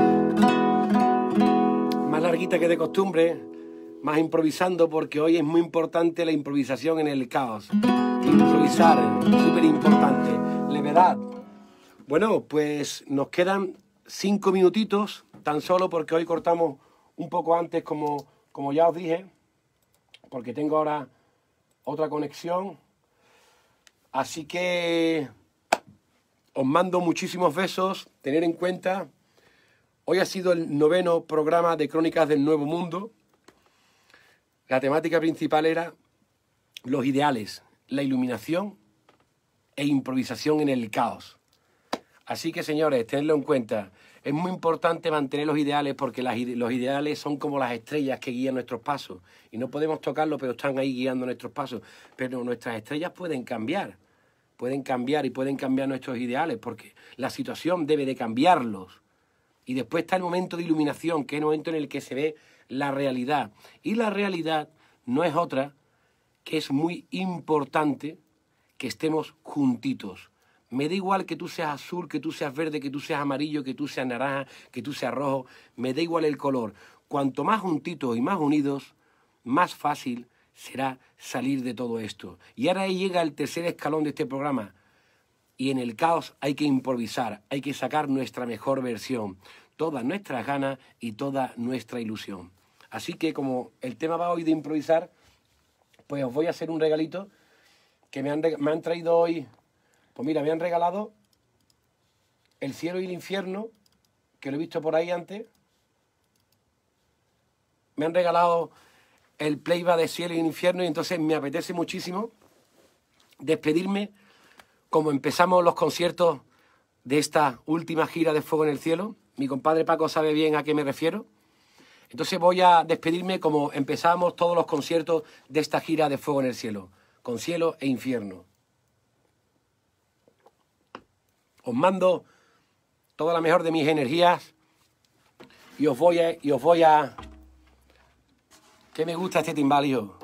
Más larguita que de costumbre, más improvisando, porque hoy es muy importante la improvisación en el caos. Improvisar, súper importante. Levedad. Bueno, pues nos quedan cinco minutitos, tan solo porque hoy cortamos un poco antes, como, como ya os dije, porque tengo ahora otra conexión. Así que os mando muchísimos besos. Tener en cuenta, hoy ha sido el noveno programa de Crónicas del Nuevo Mundo. la temática principal era los ideales, la iluminación e improvisación en el caos. Así que, señores, tenedlo en cuenta. Es muy importante mantener los ideales porque las, los ideales son como las estrellas que guían nuestros pasos. Y no podemos tocarlos, pero están ahí guiando nuestros pasos. Pero nuestras estrellas pueden cambiar. Pueden cambiar y pueden cambiar nuestros ideales porque la situación debe de cambiarlos. Y después está el momento de iluminación, que es el momento en el que se ve la realidad. Y la realidad no es otra que es muy importante que estemos juntitos. Me da igual que tú seas azul, que tú seas verde, que tú seas amarillo, que tú seas naranja, que tú seas rojo. Me da igual el color. Cuanto más juntitos y más unidos, más fácil será salir de todo esto. Y ahora ahí llega el tercer escalón de este programa. Y en el caos hay que improvisar, hay que sacar nuestra mejor versión, todas nuestras ganas y toda nuestra ilusión. Así que como el tema va hoy de improvisar, pues os voy a hacer un regalito que me han, me han traído hoy. Pues mira, me han regalado El cielo y el infierno, que lo he visto por ahí antes. Me han regalado el playback de Cielo y el Infierno y entonces me apetece muchísimo despedirme como empezamos los conciertos de esta última gira de Fuego en el Cielo. Mi compadre Paco sabe bien a qué me refiero. Entonces voy a despedirme como empezamos todos los conciertos de esta gira de Fuego en el Cielo, con cielo e infierno. Os mando toda la mejor de mis energías y os voy a... Y os voy a... que me gusta este timbal, hijo.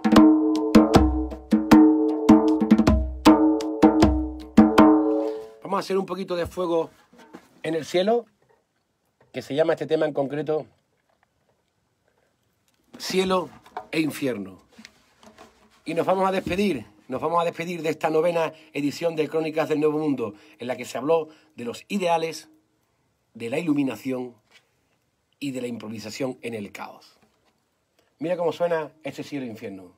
Vamos a hacer un poquito de fuego en el cielo, que se llama este tema en concreto Cielo e Infierno. Y nos vamos a despedir, nos vamos a despedir de esta novena edición de Crónicas del Nuevo Mundo, en la que se habló de los ideales, de la iluminación y de la improvisación en el caos. Mira cómo suena este cielo e infierno.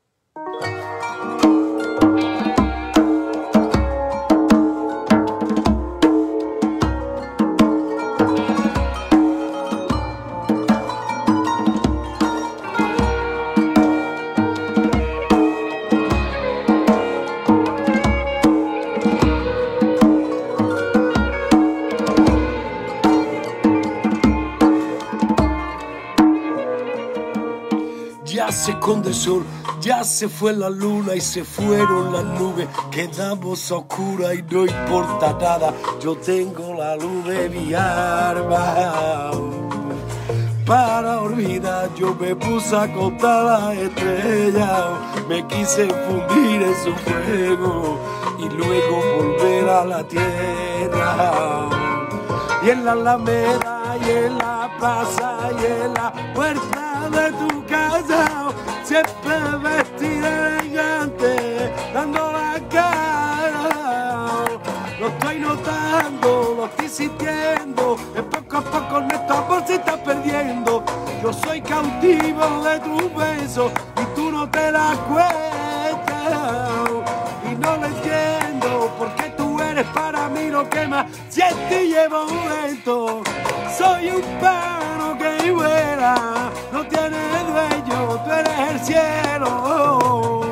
Ya se esconde el sol, ya se fue la luna y se fueron las nubes. Quedamos a oscuras y no importa nada. Yo tengo la luz de mi arma. Para olvidar yo me puse a contar las estrellas. Me quise fundir en su fuego y luego volver a la tierra. Y en la alameda y en la plaza y en la puerta de tu casa, siempre vestida elegante, dando la cara. Lo estoy notando, lo estoy sintiendo, que poco a poco nuestro amor se está perdiendo. Yo soy cautivo de tus besos y tú no te das cuenta. Y no lo entiendo, porque tú eres para mí lo que más siento y llevo dentro. Soy un pájaro que vuela, no tiene dueño, tú eres el cielo.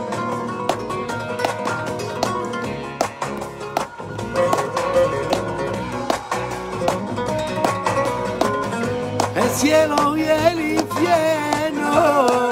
El cielo y el infierno.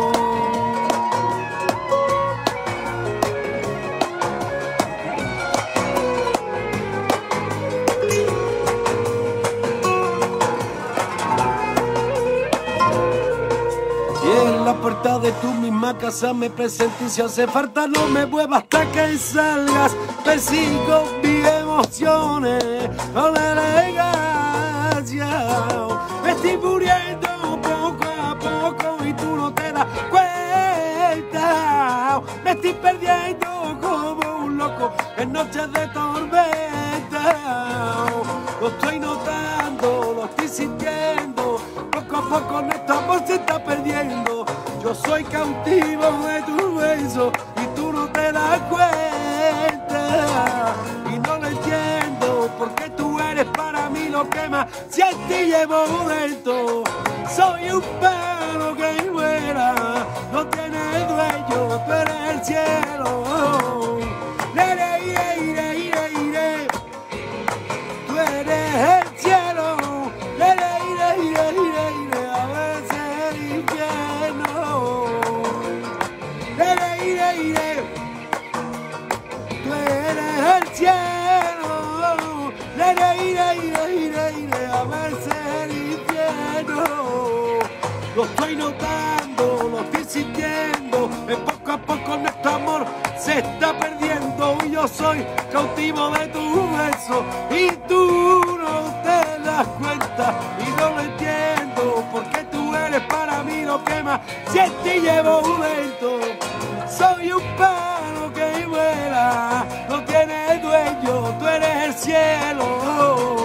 La puerta de tu misma casa me presento y si hace falta no me muevo hasta que salgas. Persigo mis emociones con elegancia. Me estoy muriendo poco a poco y tú no te das cuenta. Me estoy perdiendo como un loco en noches de tormenta. Lo estoy notando, lo estoy sintiendo. Poco a poco nuestro amor se está perdiendo. Yo soy cautivo de tu beso y tú no te das cuenta. Y no lo entiendo porque tú eres para mí lo lo quema, si en ti llevo dentro. Soy un palo que vuela, no tiene dueño, tú eres el cielo. Iré, iré, iré, iré, iré. Tú eres el cielo. Iré, iré, iré, iré, iré. A veces el infierno. Iré, iré, iré. Tú eres el cielo. Iré, iré, iré, iré, iré. A veces el infierno. Lo estoy notando, lo estoy sintiendo. De poco a poco nuestro amor se está perdiendo. Y yo soy cautivo de tu beso. Y tú no te das cuenta. Y no lo entiendo. Porque tú eres para mí lo que más. Si en ti llevo dentro. Soy un palo que vuela. No tiene dueño. Tú eres el cielo.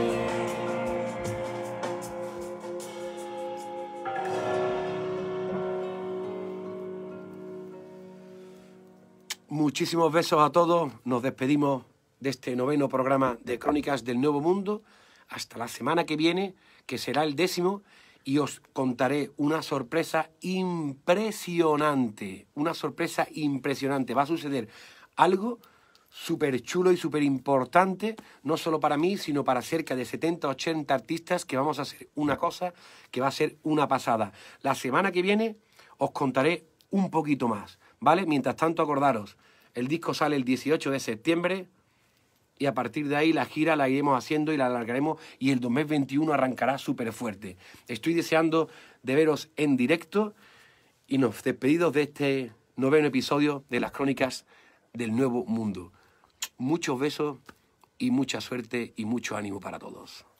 Muchísimos besos a todos. Nos despedimos de este noveno programa de Crónicas del Nuevo Mundo. Hasta la semana que viene, que será el décimo, y os contaré una sorpresa impresionante. Una sorpresa impresionante. Va a suceder algo súper chulo y súper importante, no solo para mí, sino para cerca de setenta, ochenta artistas, que vamos a hacer una cosa que va a ser una pasada. La semana que viene os contaré un poquito más, ¿vale? Mientras tanto, acordaros, el disco sale el dieciocho de septiembre y a partir de ahí la gira la iremos haciendo y la alargaremos y el dos mil veintiuno arrancará súper fuerte. Estoy deseando de veros en directo y nos despedimos de este noveno episodio de las Crónicas del Nuevo Mundo. Muchos besos y mucha suerte y mucho ánimo para todos.